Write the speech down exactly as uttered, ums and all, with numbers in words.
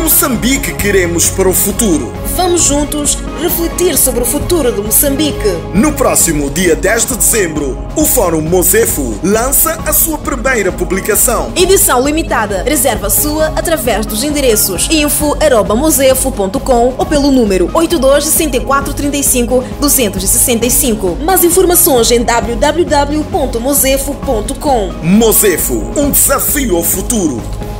Moçambique queremos para o futuro? Vamos juntos refletir sobre o futuro de Moçambique. No próximo dia dez de dezembro, o Fórum Mozefo lança a sua primeira publicação. Edição limitada. Reserva a sua através dos endereços info arroba mozefo ponto com ou pelo número oito dois seis quatro três cinco dois seis cinco. Mais informações em w w w ponto mozefo ponto com. Mozefo, um desafio ao futuro.